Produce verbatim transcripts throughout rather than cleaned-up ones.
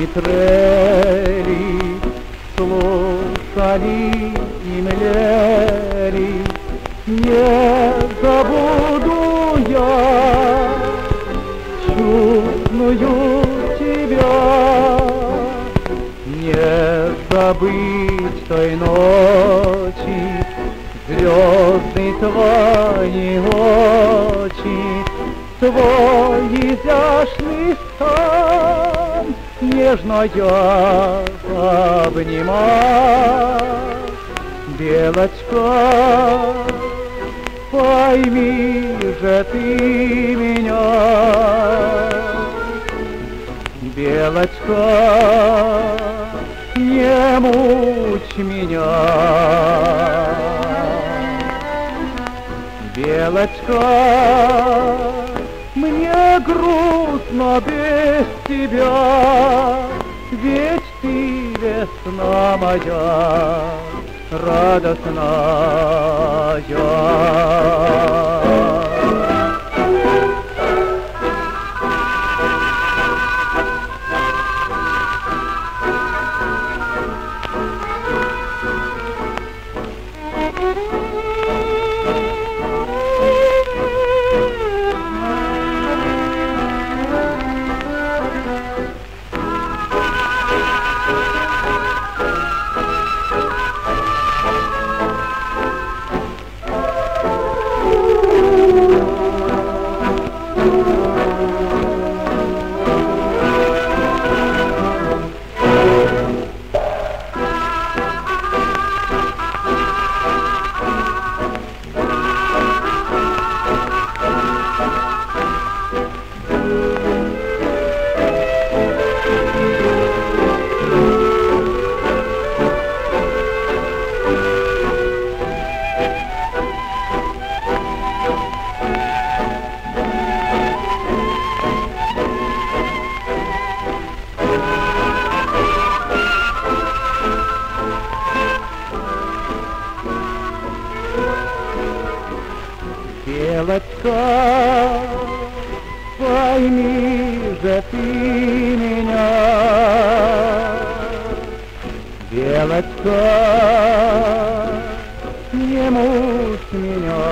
и трели, слушали и млели. Не забуду я чудную тебя, не забыть той ночи, звезды твои очи, твой изящный стан, нежно я обнимал. Белочка, пойми же ты меня, Белочка, не мучь меня. Белочка, мне грустно без тебя, ведь ты весна моя, радостная. Белочка, пойми же ты меня, Белочка, не мучь меня.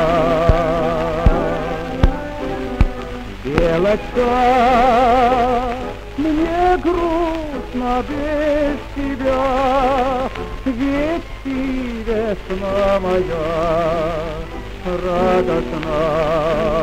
Белочка, мне грустно без тебя, ведь ты весна моя, радостна.